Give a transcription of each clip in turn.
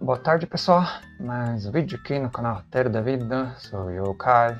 Boa tarde, pessoal. Mais um vídeo aqui no canal Roteiro da Vida. Sou eu, Kai.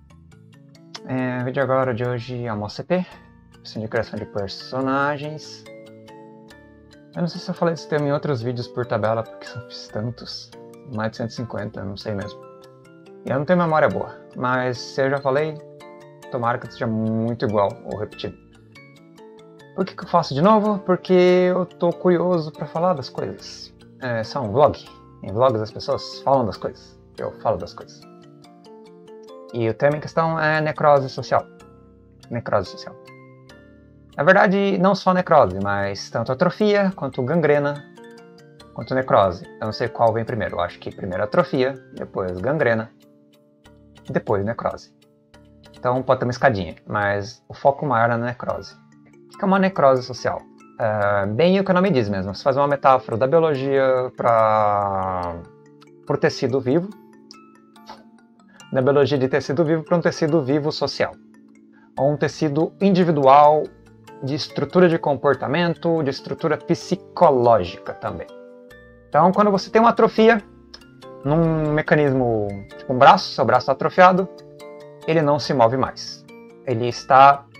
O vídeo agora de hoje é uma CP, de criação de personagens. Eu não sei se eu falei desse tema em outros vídeos por tabela, porque são tantos, mais de 150, não sei mesmo. E eu não tenho memória boa, mas se eu já falei, tomara que seja muito igual ou repetido. Por que eu faço de novo? Porque eu tô curioso para falar das coisas. Isso é um vlog. Em vlogs as pessoas falam das coisas. Eu falo das coisas. E o tema em questão é necrose social. Necrose social. Na verdade, não só necrose, mas tanto atrofia, quanto gangrena, quanto necrose. Eu não sei qual vem primeiro. Eu acho que primeiro atrofia, depois gangrena, e depois necrose. Então pode ter uma escadinha, mas o foco maior é na necrose. O que é uma necrose social? Bem o que o nome diz mesmo. Você faz uma metáfora da biologia para o tecido vivo. Da biologia de tecido vivo para um tecido vivo social. Ou um tecido individual de estrutura de comportamento, de estrutura psicológica também. Então, quando você tem uma atrofia, num mecanismo, tipo um braço, seu braço está atrofiado, ele não se move mais. Ele se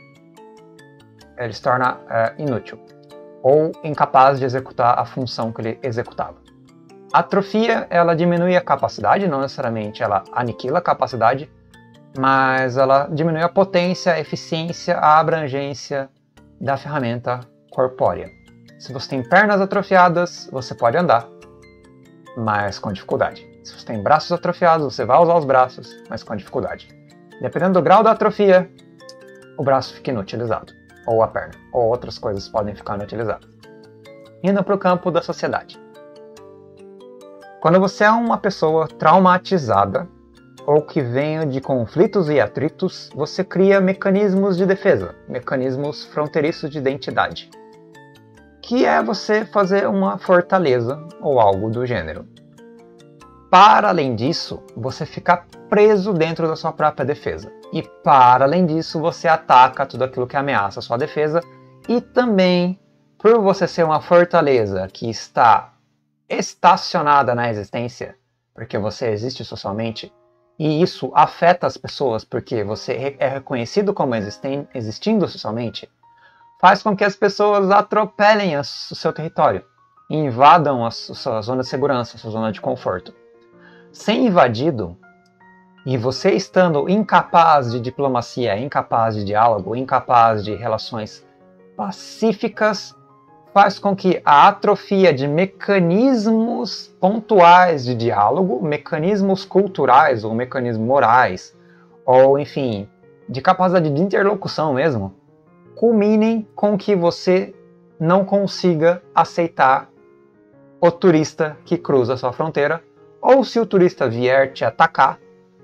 torna inútil. Ou incapaz de executar a função que ele executava. A atrofia, ela diminui a capacidade, não necessariamente ela aniquila a capacidade, mas ela diminui a potência, a eficiência, a abrangência da ferramenta corpórea. Se você tem pernas atrofiadas, você pode andar, mas com dificuldade. Se você tem braços atrofiados, você vai usar os braços, mas com dificuldade. Dependendo do grau da atrofia, o braço fica inutilizado. Ou a perna, ou outras coisas podem ficar inutilizadas. Indo para o campo da sociedade. Quando você é uma pessoa traumatizada, ou que vem de conflitos e atritos, você cria mecanismos de defesa, mecanismos fronteiriços de identidade. Que é você fazer uma fortaleza, ou algo do gênero. Para além disso, você fica preso dentro da sua própria defesa. E para além disso, você ataca tudo aquilo que ameaça a sua defesa. E também, por você ser uma fortaleza que está estacionada na existência, porque você existe socialmente, e isso afeta as pessoas porque você é reconhecido como existindo socialmente, faz com que as pessoas atropelem o seu território, e invadam a sua zona de segurança, a sua zona de conforto. Ser invadido, e você estando incapaz de diplomacia, incapaz de diálogo, incapaz de relações pacíficas, faz com que a atrofia de mecanismos pontuais de diálogo, mecanismos culturais ou mecanismos morais, ou enfim, de capacidade de interlocução mesmo, culminem com que você não consiga aceitar o turista que cruza a sua fronteira, ou se o turista vier te atacar,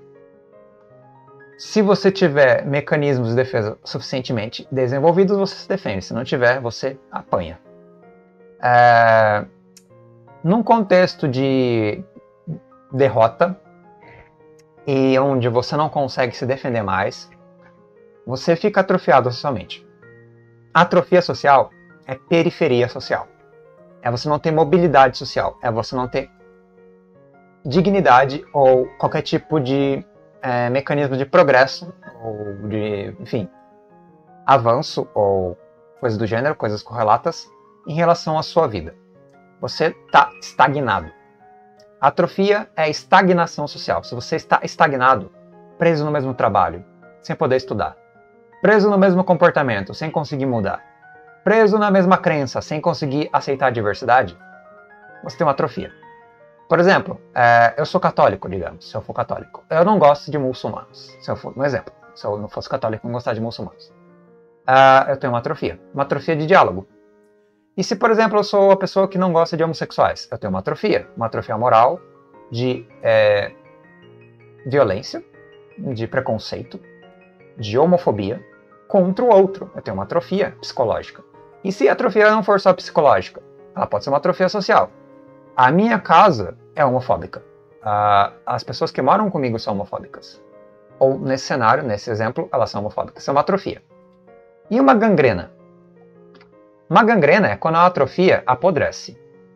se você tiver mecanismos de defesa suficientemente desenvolvidos, você se defende. Se não tiver, você apanha. Num contexto de derrota, e onde você não consegue se defender mais, você fica atrofiado socialmente. Atrofia social é periferia social. É você não ter mobilidade social. É você não ter dignidade ou qualquer tipo de mecanismo de progresso ou de, enfim, avanço ou coisas do gênero, coisas correlatas em relação à sua vida. Você está estagnado. Atrofia é estagnação social. Se você está estagnado, preso no mesmo trabalho, sem poder estudar, preso no mesmo comportamento, sem conseguir mudar, preso na mesma crença, sem conseguir aceitar a diversidade, você tem uma atrofia. Por exemplo, eu sou católico, digamos, se eu for católico. Eu não gosto de muçulmanos, um exemplo. Se eu não fosse católico, eu não gostaria de muçulmanos. Eu tenho uma atrofia de diálogo. E se, por exemplo, eu sou a pessoa que não gosta de homossexuais, eu tenho uma atrofia moral de violência, de preconceito, de homofobia contra o outro. Eu tenho uma atrofia psicológica. E se a atrofia não for só psicológica, ela pode ser uma atrofia social. A minha casa é homofóbica. As pessoas que moram comigo são homofóbicas. Ou nesse cenário, nesse exemplo, elas são homofóbicas. Isso é uma atrofia. E uma gangrena? Uma gangrena é quando a atrofia apodrece.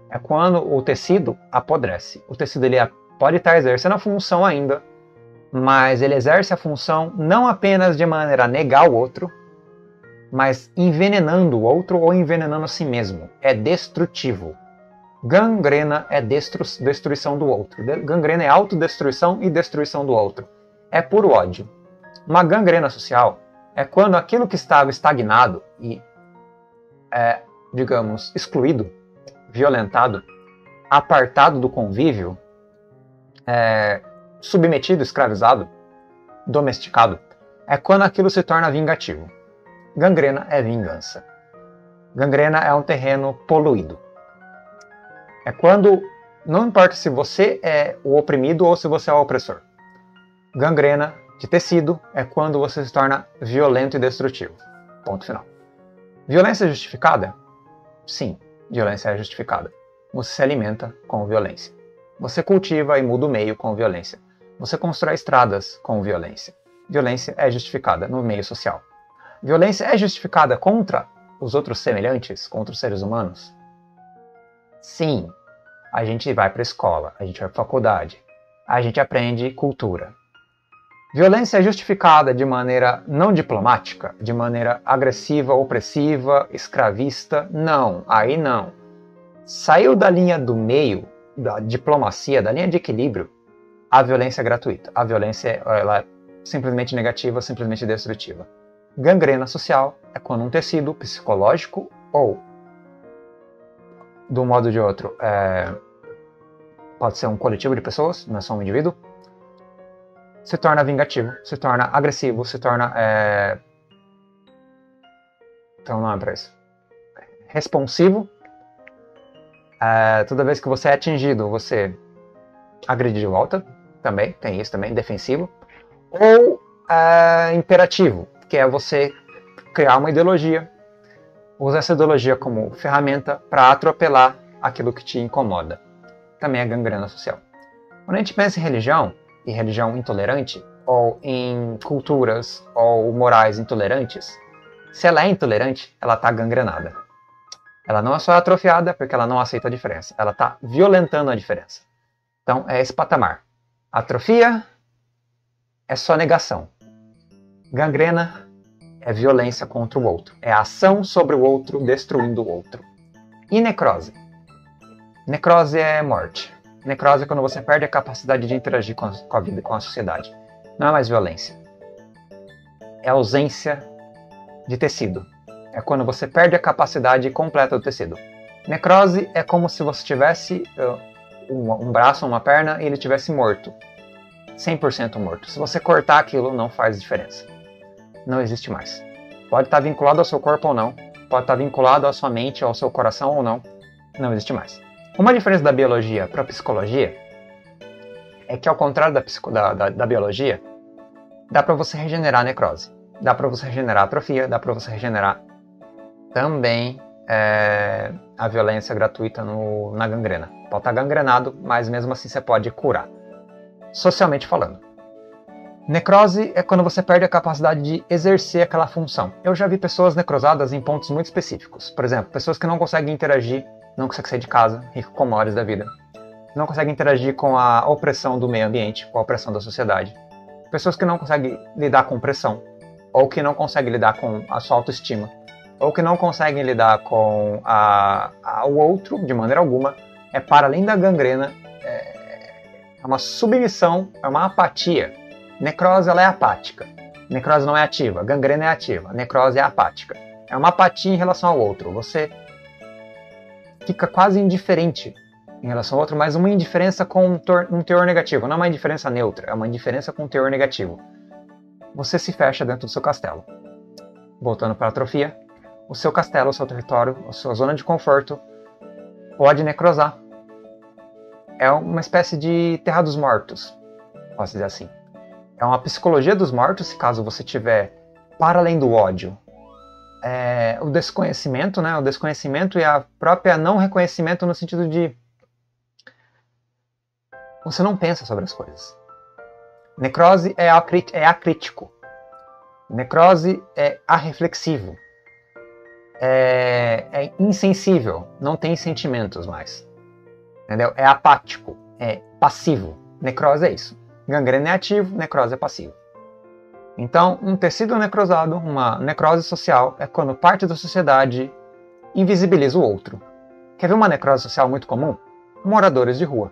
É quando o tecido apodrece. O tecido ele pode estar exercendo a função ainda, mas ele exerce a função não apenas de maneira a negar o outro, mas envenenando o outro ou envenenando a si mesmo. É destrutivo. Gangrena é destruição do outro. Gangrena é autodestruição e destruição do outro. É puro ódio. Uma gangrena social é quando aquilo que estava estagnado e, digamos, excluído, violentado, apartado do convívio, submetido, escravizado, domesticado, é quando aquilo se torna vingativo. Gangrena é vingança. Gangrena é um terreno poluído. É quando, não importa se você é o oprimido ou se você é o opressor. Gangrena de tecido é quando você se torna violento e destrutivo. Ponto final. Violência é justificada? Sim, violência é justificada. Você se alimenta com violência. Você cultiva e muda o meio com violência. Você constrói estradas com violência. Violência é justificada no meio social. Violência é justificada contra os outros semelhantes, contra os seres humanos? Sim, a gente vai para a escola, a gente vai para a faculdade, a gente aprende cultura. Violência é justificada de maneira não diplomática, de maneira agressiva, opressiva, escravista? Não, aí não. Saiu da linha do meio, da diplomacia, da linha de equilíbrio, a violência é gratuita. A violência ela é simplesmente negativa, simplesmente destrutiva. Gangrena social é quando um tecido psicológico ou, de um modo ou de outro, pode ser um coletivo de pessoas, não é só um indivíduo, se torna vingativo, se torna agressivo, se torna... Então não é para isso. Responsivo. Toda vez que você é atingido, você agride de volta. Também, tem isso também, defensivo. Ou imperativo, que é você criar uma ideologia, usar essa ideologia como ferramenta para atropelar aquilo que te incomoda. Também é gangrena social. Quando a gente pensa em religião, e religião intolerante, ou em culturas ou morais intolerantes, se ela é intolerante, ela está gangrenada. Ela não é só atrofiada porque ela não aceita a diferença, ela está violentando a diferença. Então é esse patamar. Atrofia é só negação. Gangrena é violência contra o outro, é a ação sobre o outro destruindo o outro. E necrose? Necrose é morte. Necrose é quando você perde a capacidade de interagir com a vida, com a sociedade. Não é mais violência. É ausência de tecido. É quando você perde a capacidade completa do tecido. Necrose é como se você tivesse um braço, uma perna e ele tivesse morto. 100% morto. Se você cortar aquilo, não faz diferença. Não existe mais. Pode estar vinculado ao seu corpo ou não. Pode estar vinculado à sua mente, ao seu coração ou não. Não existe mais. Uma diferença da biologia para a psicologia é que, ao contrário da biologia, dá para você regenerar a necrose. Dá para você regenerar a atrofia, dá para você regenerar também a violência gratuita na gangrena. Pode estar gangrenado, mas mesmo assim você pode curar. Socialmente falando. Necrose é quando você perde a capacidade de exercer aquela função. Eu já vi pessoas necrosadas em pontos muito específicos. Por exemplo, pessoas que não conseguem interagir, não conseguem sair de casa, hikikomores da vida. Não conseguem interagir com a opressão do meio ambiente, com a opressão da sociedade. Pessoas que não conseguem lidar com pressão, ou que não conseguem lidar com a sua autoestima, ou que não conseguem lidar com o outro de maneira alguma. É para além da gangrena, é uma submissão, é uma apatia. Necrose ela é apática. Necrose não é ativa. Gangrena é ativa. Necrose é apática. É uma apatia em relação ao outro. Você fica quase indiferente em relação ao outro, mas uma indiferença com um teor negativo. Não é uma indiferença neutra, é uma indiferença com um teor negativo. Você se fecha dentro do seu castelo. Voltando para a atrofia, o seu castelo, o seu território, a sua zona de conforto pode necrosar. É uma espécie de terra dos mortos, posso dizer assim. É uma psicologia dos mortos, se caso você tiver para além do ódio. O desconhecimento, né? O desconhecimento e a própria não reconhecimento no sentido de você não pensa sobre as coisas. Necrose é acrítico. Necrose é arreflexivo. É insensível, não tem sentimentos mais. entendeu? É apático, é passivo. Necrose é isso. Gangrena é ativo, necrose é passivo. Então, um tecido necrosado, uma necrose social, é quando parte da sociedade invisibiliza o outro. Quer ver uma necrose social muito comum? Moradores de rua.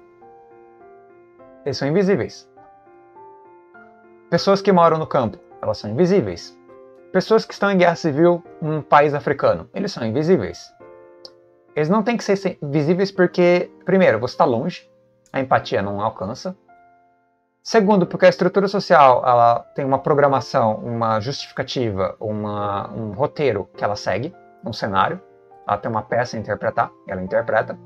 Eles são invisíveis. Pessoas que moram no campo, elas são invisíveis. Pessoas que estão em guerra civil num país africano, eles são invisíveis. Eles não têm que ser visíveis porque, primeiro, você está longe, a empatia não alcança. Segundo, porque a estrutura social ela tem uma programação, uma justificativa, um roteiro que ela segue, um cenário. Ela tem uma peça a interpretar, ela interpreta.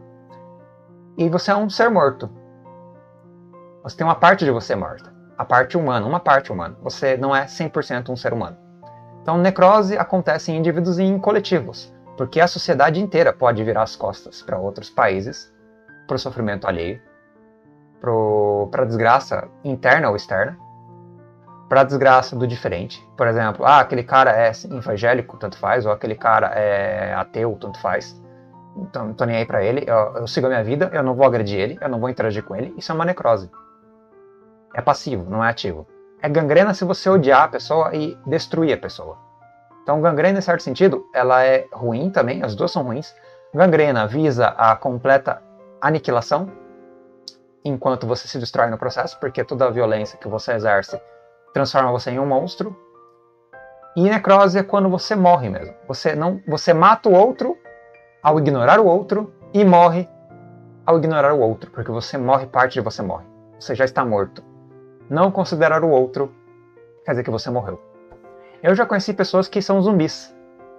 E você é um ser morto. Você tem uma parte de você morta. A parte humana, uma parte humana. Você não é 100% um ser humano. Então, necrose acontece em indivíduos e em coletivos, porque a sociedade inteira pode virar as costas para outros países, para o sofrimento alheio, para a desgraça interna ou externa, para a desgraça do diferente. Por exemplo, aquele cara é evangélico, tanto faz, ou aquele cara é ateu, tanto faz. Então, não tô nem aí para ele, eu sigo a minha vida, eu não vou agredir ele, eu não vou interagir com ele. Isso é uma necrose. É passivo, não é ativo. É gangrena se você odiar a pessoa e destruir a pessoa. Então, gangrena, em certo sentido, ela é ruim também, as duas são ruins. Gangrena visa a completa aniquilação, enquanto você se destrói no processo, porque toda a violência que você exerce transforma você em um monstro. E necrose é quando você morre mesmo. Você mata o outro ao ignorar o outro e morre ao ignorar o outro, porque você morre, parte de você morre. Você já está morto. Não considerar o outro quer dizer que você morreu. Eu já conheci pessoas que são zumbis,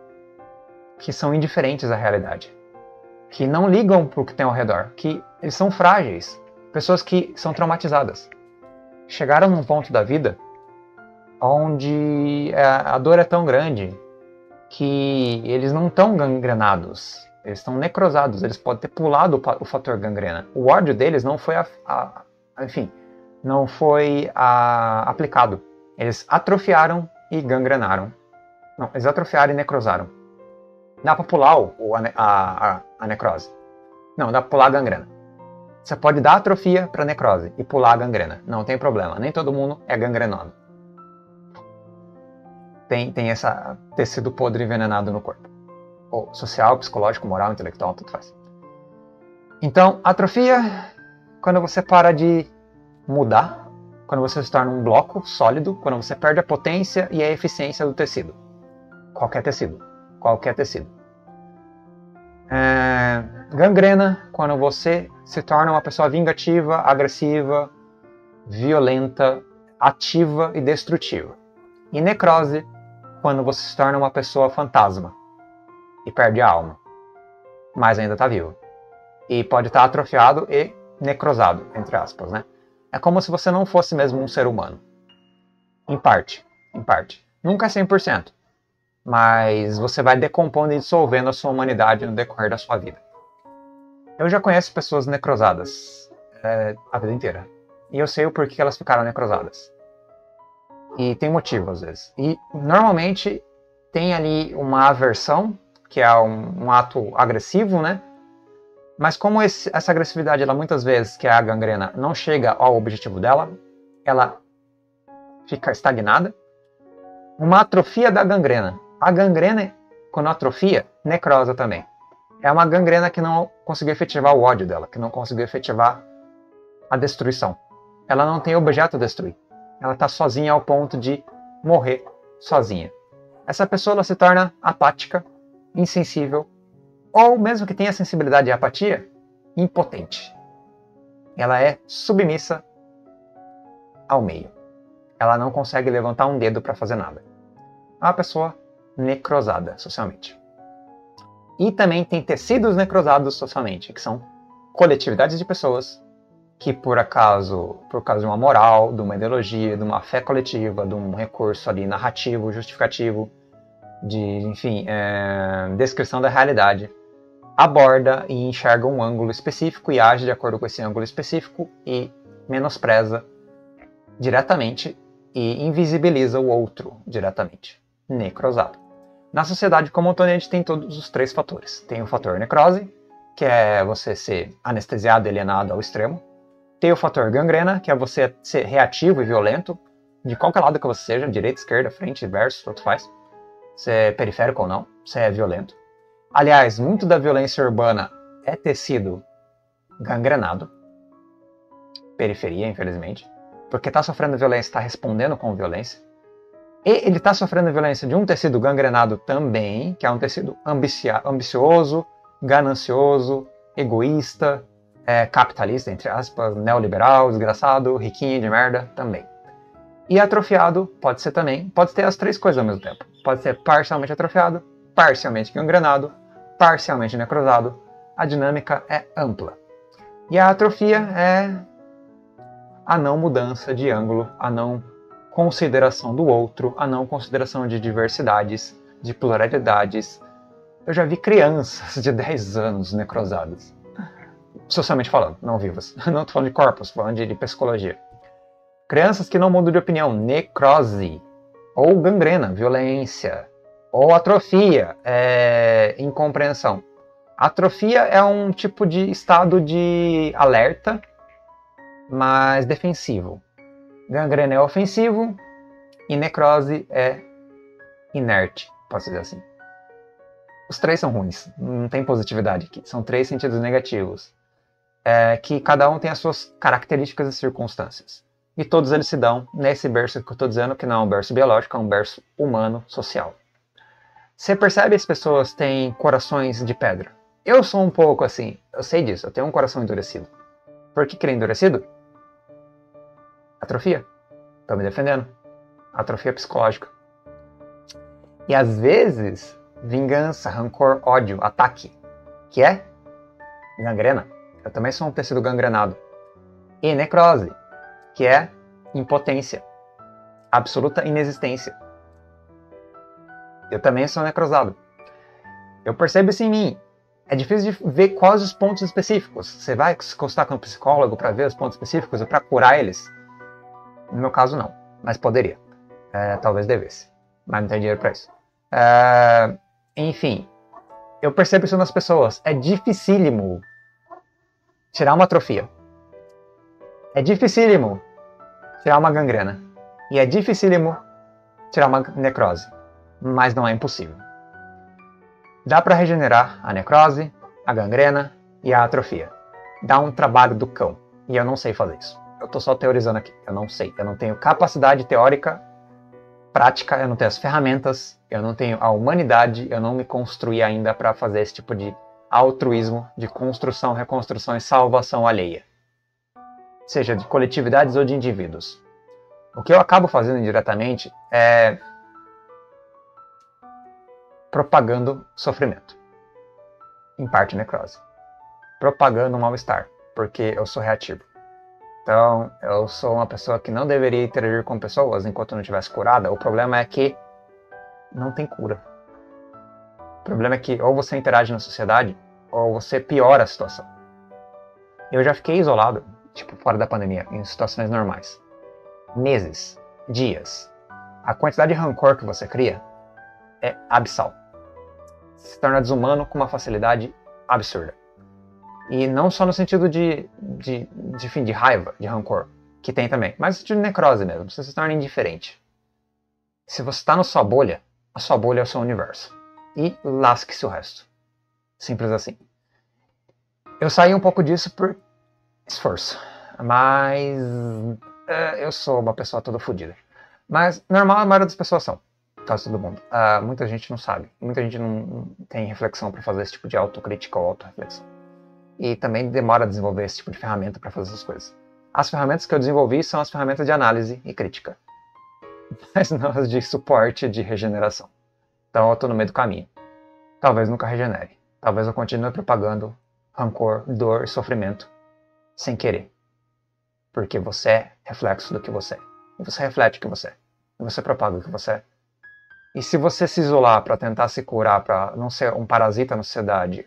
que são indiferentes à realidade, que não ligam para o que tem ao redor, que eles são frágeis, pessoas que são traumatizadas. Chegaram num ponto da vida onde a dor é tão grande que eles não estão gangrenados, eles estão necrosados, eles podem ter pulado o fator gangrena. O ódio deles não foi aplicado. Eles atrofiaram e gangrenaram. Não, eles atrofiaram e necrosaram. Dá pra pular a necrose. Não, dá pra pular a gangrena. Você pode dar atrofia pra necrose e pular a gangrena. Não tem problema, nem todo mundo é gangrenado. Tem esse tecido podre envenenado no corpo. Ou social, psicológico, moral, intelectual, tudo faz. Então, atrofia, quando você para de mudar, quando você se torna um bloco sólido, quando você perde a potência e a eficiência do tecido. Qualquer tecido. Qualquer tecido. Gangrena, quando você se torna uma pessoa vingativa, agressiva, violenta, ativa e destrutiva. E necrose, quando você se torna uma pessoa fantasma e perde a alma, mas ainda está vivo. E pode estar atrofiado e necrosado, entre aspas, né? É como se você não fosse mesmo um ser humano. Em parte. Nunca é 100%. Mas você vai decompondo e dissolvendo a sua humanidade no decorrer da sua vida. Eu já conheço pessoas necrosadas a vida inteira. E eu sei o porquê elas ficaram necrosadas. E tem motivo, às vezes. E, normalmente, tem ali uma aversão, que é um ato agressivo, né? Mas como essa agressividade, ela muitas vezes, que é a gangrena, não chega ao objetivo dela, ela fica estagnada. Uma atrofia da gangrena. A gangrena, quando atrofia, necrosa também. É uma gangrena que não conseguiu efetivar o ódio dela, que não conseguiu efetivar a destruição. Ela não tem objeto a destruir. Ela está sozinha ao ponto de morrer sozinha. Essa pessoa ela se torna apática, insensível, ou mesmo que tenha sensibilidade e apatia, impotente. Ela é submissa ao meio. Ela não consegue levantar um dedo para fazer nada. É uma pessoa necrosada socialmente. E também tem tecidos necrosados socialmente, que são coletividades de pessoas que por causa de uma moral, de uma ideologia, de uma fé coletiva, de um recurso ali narrativo, justificativo, de, descrição da realidade, aborda e enxerga um ângulo específico e age de acordo com esse ângulo específico e menospreza diretamente e invisibiliza o outro diretamente, necrosado. Na sociedade como um todo, a gente tem todos os três fatores. Tem o fator necrose, que é você ser anestesiado e alienado ao extremo. Tem o fator gangrena, que é você ser reativo e violento, de qualquer lado que você seja, direita, esquerda, frente, verso, tanto faz. Você é periférico ou não, você é violento. Aliás, muito da violência urbana é tecido gangrenado. Periferia, infelizmente. Porque está sofrendo violência, está respondendo com violência. E ele está sofrendo violência de um tecido gangrenado também, que é um tecido ambicioso, ganancioso, egoísta, capitalista, entre aspas, neoliberal, desgraçado, riquinho de merda, também. E atrofiado pode ser também, pode ter as três coisas ao mesmo tempo. Pode ser parcialmente atrofiado, parcialmente gangrenado, parcialmente necrosado. A dinâmica é ampla. E a atrofia é a não mudança de ângulo, a não consideração do outro, a não consideração de diversidades, de pluralidades. Eu já vi crianças de 10 anos necrosadas. Socialmente falando, não vivas. Não estou falando de corpos, estou falando de psicologia. Crianças que não mudam de opinião, necrose, ou gangrena, violência, ou atrofia, incompreensão. Atrofia é um tipo de estado de alerta, mas defensivo. Gangrena é ofensivo e necrose é inerte, posso dizer assim. Os três são ruins, não tem positividade aqui, são três sentidos negativos, que cada um tem as suas características e circunstâncias. E todos eles se dão nesse berço que eu estou dizendo, que não é um berço biológico, é um berço humano, social. Você percebe as pessoas têm corações de pedra? Eu sou um pouco assim, eu sei disso, eu tenho um coração endurecido. Por que ele é endurecido? Atrofia. Estou me defendendo. Atrofia psicológica. E às vezes, vingança, rancor, ódio, ataque, que é gangrena. Eu também sou um tecido gangrenado. E necrose, que é impotência, absoluta inexistência. Eu também sou necrosado. Eu percebo isso em mim. É difícil de ver quais os pontos específicos. Você vai se consultar com um psicólogo para ver os pontos específicos ou para curar eles? No meu caso, não. Mas poderia. Talvez devesse. Mas não tem dinheiro para isso. Enfim. Eu percebo isso nas pessoas. É dificílimo tirar uma atrofia. É dificílimo tirar uma gangrena. E é dificílimo tirar uma necrose. Mas não é impossível. Dá para regenerar a necrose, a gangrena e a atrofia. Dá um trabalho do cão. E eu não sei fazer isso. Eu estou só teorizando aqui. Eu não sei. Eu não tenho capacidade teórica, prática, eu não tenho as ferramentas, eu não tenho a humanidade, eu não me construí ainda para fazer esse tipo de altruísmo, de construção, reconstrução e salvação alheia. Seja de coletividades ou de indivíduos. O que eu acabo fazendo indiretamente é propagando sofrimento. Em parte necrose. Propagando mal-estar, porque eu sou reativo. Então, eu sou uma pessoa que não deveria interagir com pessoas enquanto não estivesse curada. O problema é que não tem cura. O problema é que ou você interage na sociedade, ou você piora a situação. Eu já fiquei isolado, tipo, fora da pandemia, em situações normais. Meses, dias. A quantidade de rancor que você cria é abissal. Se torna desumano com uma facilidade absurda. E não só no sentido de raiva, de rancor, que tem também, mas no sentido de necrose mesmo, você se torna indiferente. Se você está na sua bolha, a sua bolha é o seu universo. E lasque-se o resto. Simples assim. Eu saí um pouco disso por esforço, mas eu sou uma pessoa toda fodida. Mas normal, a maioria das pessoas são. Quase todo mundo. Muita gente não sabe. Muita gente não tem reflexão para fazer esse tipo de autocrítica ou autorreflexão. E também demora a desenvolver esse tipo de ferramenta para fazer essas coisas. As ferramentas que eu desenvolvi são as ferramentas de análise e crítica. Mas não as de suporte e de regeneração. Então eu estou no meio do caminho. Talvez nunca regenere. Talvez eu continue propagando rancor, dor e sofrimento sem querer. Porque você é reflexo do que você é. E você reflete o que você é. E você propaga o que você é. E se você se isolar para tentar se curar, para não ser um parasita na sociedade,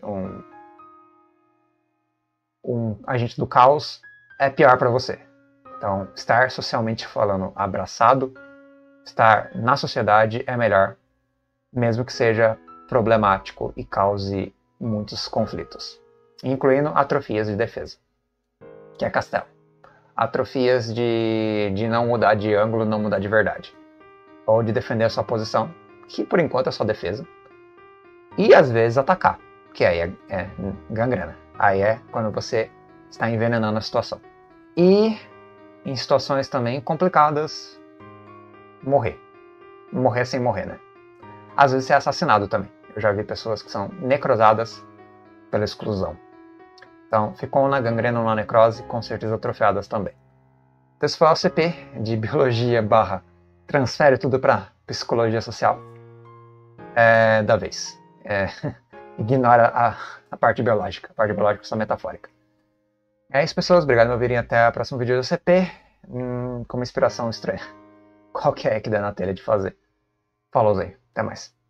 um agente do caos, é pior para você. Então, estar socialmente falando abraçado, estar na sociedade é melhor, mesmo que seja problemático e cause muitos conflitos. incluindo atrofias de defesa, que é castelo. Atrofias de não mudar de ângulo, não mudar de verdade. Ou de defender a sua posição, que por enquanto é só defesa. E às vezes atacar, que aí é gangrena. Aí é quando você está envenenando a situação. E em situações também complicadas, morrer. Morrer sem morrer, né? Às vezes ser assassinado também. Eu já vi pessoas que são necrosadas pela exclusão. Então, ficou na gangrena ou na necrose, com certeza atrofiadas também. Então, esse foi o OCP de biologia / transfere tudo para psicologia social da vez. Ignora a parte biológica. A parte biológica é só metafórica. É isso, pessoas. Obrigado por me ouvirem. Até o próximo vídeo do OCP. Com uma inspiração estranha. Qualquer que der na telha de fazer. Falou aí. Até mais.